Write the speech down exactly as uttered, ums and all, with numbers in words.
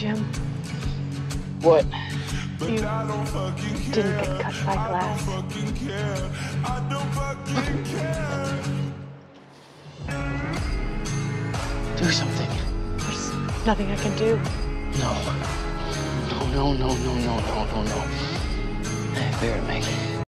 Jim. What? You didn't get cut by glass. Do something. There's nothing I can do. No. No, no, no, no, no, no, no, no. I bear it, Meg.